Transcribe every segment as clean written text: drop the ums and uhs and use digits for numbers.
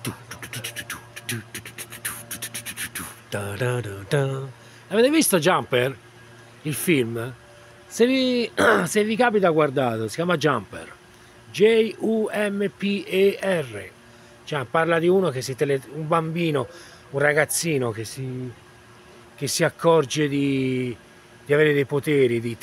Avete visto Jumper? Il film? Se vi capita, guardato, si chiama Jumper. Jumper. Cioè, parla di uno che un bambino, un ragazzino che si accorge di avere dei poteri, di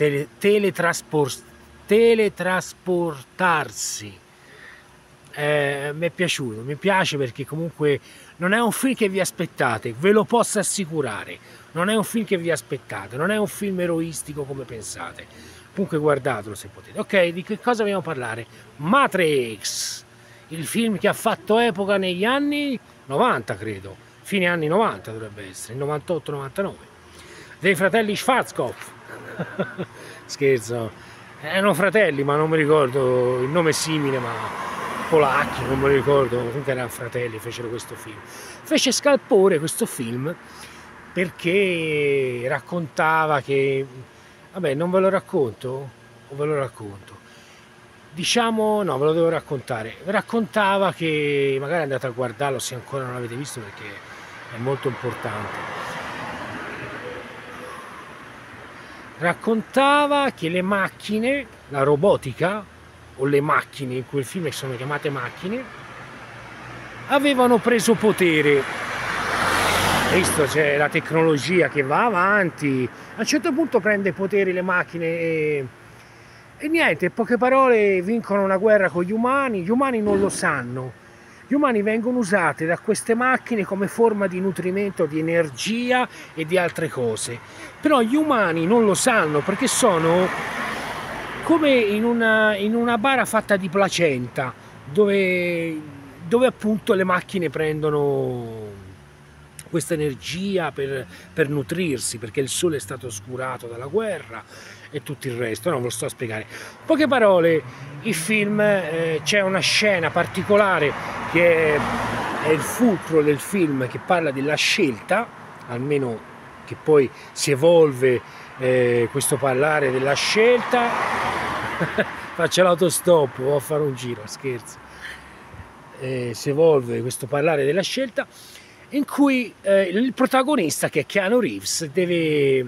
teletrasportarsi. Mi è piaciuto, mi piace perché comunque non è un film che vi aspettate, ve lo posso assicurare, non è un film che vi aspettate, non è un film eroistico come pensate. Comunque guardatelo se potete. Ok, di che cosa vogliamo parlare? Matrix, il film che ha fatto epoca negli anni 90, credo, fine anni 90 dovrebbe essere, 98-99, dei fratelli Schwarzkopf. Scherzo, erano fratelli, ma non mi ricordo il nome, simile, ma polacchi, non me lo ricordo, comunque erano fratelli, fecero questo film. Fece scalpore questo film perché raccontava che, vabbè, non ve lo racconto o ve lo racconto? Diciamo, no, ve lo devo raccontare. Raccontava che, magari andate a guardarlo se ancora non l'avete visto perché è molto importante. Raccontava che le macchine, la robotica, o le macchine, in quel film sono chiamate macchine, avevano preso potere. Visto, c'è la tecnologia che va avanti, a un certo punto prende potere le macchine e niente, in poche parole vincono una guerra con gli umani non lo sanno. Gli umani vengono usati da queste macchine come forma di nutrimento di energia e di altre cose, però gli umani non lo sanno perché sono come in una bara fatta di placenta, dove appunto le macchine prendono questa energia per nutrirsi, perché il sole è stato oscurato dalla guerra e tutto il resto. Non ve lo sto a spiegare. In poche parole, il film, c'è una scena particolare che è il fulcro del film, che parla della scelta, almeno che poi si evolve questo parlare della scelta. Faccio l'autostop, vado a fare un giro, scherzo. Si evolve questo parlare della scelta, in cui il protagonista, che è Keanu Reeves, deve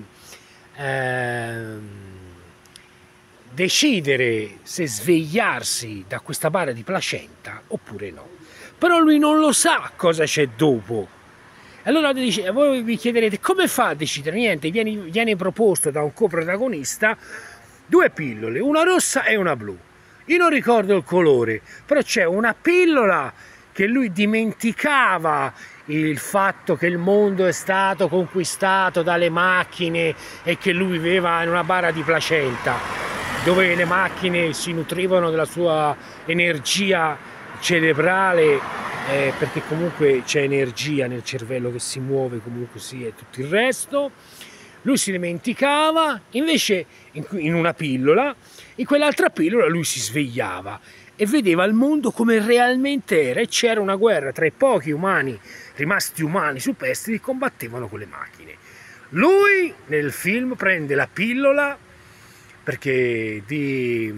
decidere se svegliarsi da questa bara di placenta oppure no. Però lui non lo sa cosa c'è dopo. Allora voi vi chiederete come fa a decidere? Niente, viene proposto da un coprotagonista due pillole, una rossa e una blu. Io non ricordo il colore, però c'è una pillola che lui dimenticava il fatto che il mondo è stato conquistato dalle macchine e che lui viveva in una bara di placenta, dove le macchine si nutrivano della sua energia cerebrale, perché comunque c'è energia nel cervello che si muove comunque sì, e tutto il resto. Lui si dimenticava, invece in una pillola, in quell'altra pillola lui si svegliava e vedeva il mondo come realmente era, e c'era una guerra tra i pochi umani rimasti umani superstiti che combattevano con le macchine. Lui nel film prende la pillola, perché di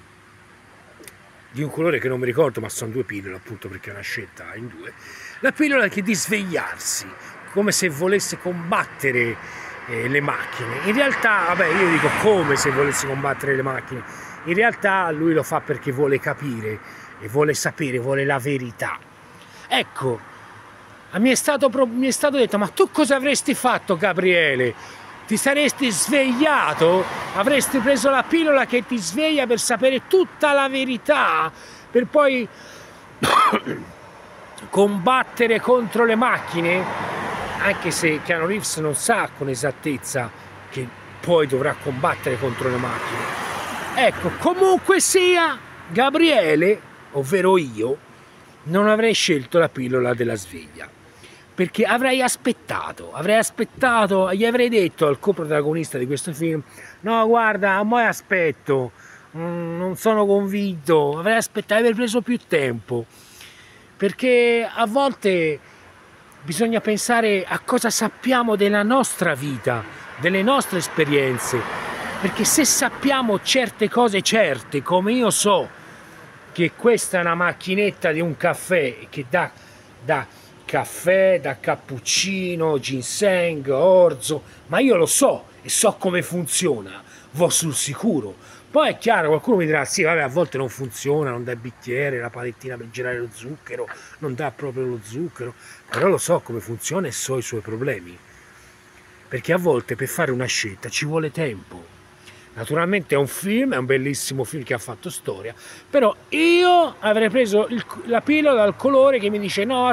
un colore che non mi ricordo, ma sono due pillole appunto perché è una scelta in due, la pillola che di svegliarsi, come se volesse combattere le macchine. In realtà, vabbè, io dico come se volesse combattere le macchine, in realtà lui lo fa perché vuole capire e vuole sapere, vuole la verità. Ecco, mi è stato detto: ma tu cosa avresti fatto, Gabriele? Ti saresti svegliato? Avresti preso la pillola che ti sveglia per sapere tutta la verità, per poi combattere contro le macchine? Anche se Keanu Reeves non sa con esattezza che poi dovrà combattere contro le macchine. Ecco, comunque sia, Gabriele, ovvero io, non avrei scelto la pillola della sveglia, perché avrei aspettato, gli avrei detto al coprotagonista di questo film: no, guarda, a me aspetto, non sono convinto, avrei aspettato, avrei preso più tempo, perché a volte bisogna pensare a cosa sappiamo della nostra vita, delle nostre esperienze, perché se sappiamo certe cose certe, come io so che questa è una macchinetta di un caffè che dà da caffè, da cappuccino, ginseng, orzo, ma io lo so e so come funziona, vo sul sicuro. Poi è chiaro, qualcuno mi dirà, sì, vabbè, a volte non funziona, non dà il bicchiere, la palettina per girare lo zucchero, non dà proprio lo zucchero, però lo so come funziona e so i suoi problemi. Perché a volte per fare una scelta ci vuole tempo. Naturalmente è un film, è un bellissimo film che ha fatto storia, però io avrei preso la pillola dal colore che mi dice no,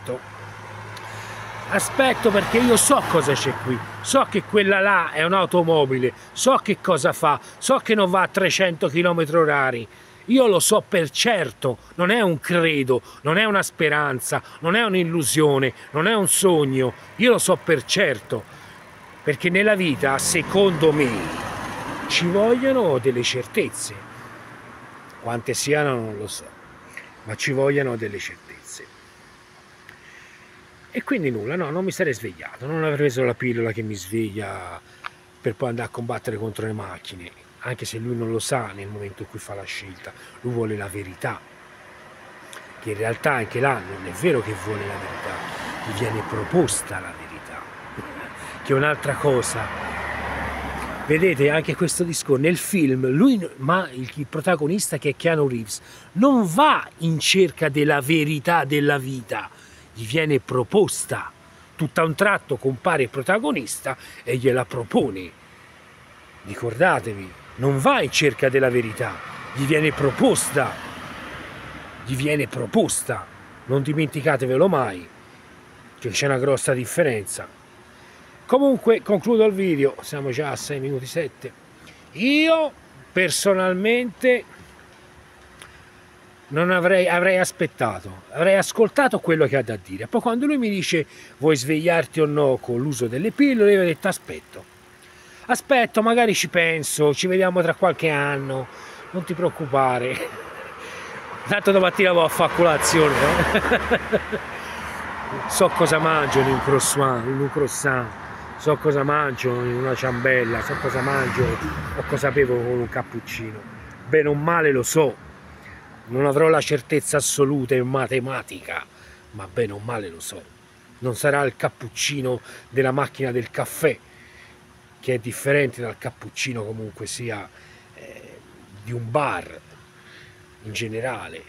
aspetto perché io so cosa c'è qui, so che quella là è un'automobile, so che cosa fa, so che non va a 300 km/h, io lo so per certo, non è un credo, non è una speranza, non è un'illusione, non è un sogno, io lo so per certo, perché nella vita, secondo me, ci vogliono delle certezze, quante siano non lo so, ma ci vogliono delle certezze. E quindi nulla, no, non mi sarei svegliato, non avrei preso la pillola che mi sveglia per poi andare a combattere contro le macchine, anche se lui non lo sa nel momento in cui fa la scelta, lui vuole la verità, che in realtà anche là non è vero che vuole la verità, gli viene proposta la verità, che è un'altra cosa. Vedete anche questo discorso, nel film lui, ma il protagonista che è Keanu Reeves, non va in cerca della verità della vita, gli viene proposta. Tutto a un tratto compare il protagonista e gliela propone. Ricordatevi, non va in cerca della verità, gli viene proposta. Gli viene proposta. Non dimenticatevelo mai, che c'è una grossa differenza. Comunque concludo il video, siamo già a 6 minuti 7. Io personalmente non avrei aspettato, avrei ascoltato quello che ha da dire. Poi quando lui mi dice vuoi svegliarti o no con l'uso delle pillole, io ho detto aspetto, magari ci penso, ci vediamo tra qualche anno, non ti preoccupare. Tanto domattina vado a fare colazione, so cosa mangio in un croissant, so cosa mangio in una ciambella, so cosa mangio o cosa bevo con un cappuccino. Bene o male lo so, non avrò la certezza assoluta in matematica, ma bene o male lo so. Non sarà il cappuccino della macchina del caffè, che è differente dal cappuccino comunque sia di un bar in generale.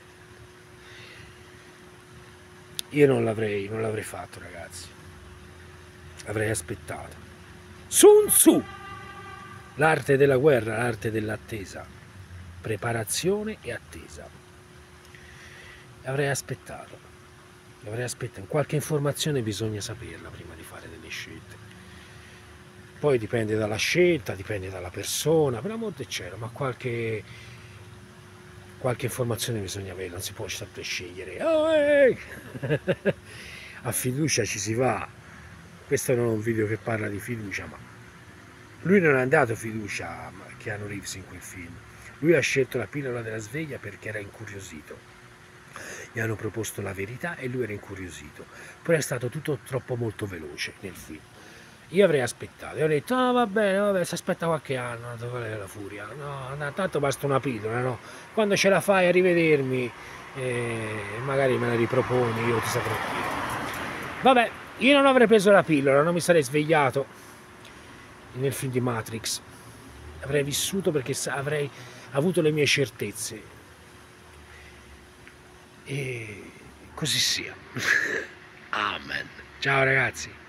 Io non l'avrei fatto, ragazzi. Avrei aspettato. Sun Tzu, l'arte della guerra, l'arte dell'attesa, preparazione e attesa. Avrei aspettato, qualche informazione bisogna saperla prima di fare delle scelte. Poi dipende dalla scelta, dipende dalla persona, per l'amor del cielo, ma qualche informazione bisogna avere, non si può sempre scegliere. Oh, a fiducia ci si va. Questo non è un video che parla di fiducia, ma lui non ha dato fiducia a Keanu Reeves in quel film. Lui ha scelto la pillola della sveglia perché era incuriosito. Gli hanno proposto la verità e lui era incuriosito. Poi è stato tutto troppo molto veloce nel film. Io avrei aspettato, io ho detto, no, va bene, si aspetta qualche anno, qual è la furia? No, tanto basta una pillola, no? Quando ce la fai a rivedermi, magari me la riproponi, io ti saprò dire. Vabbè, io non avrei preso la pillola, non mi sarei svegliato nel film di Matrix. Avrei vissuto perché avrei avuto le mie certezze. E così sia. Amen. Ciao ragazzi.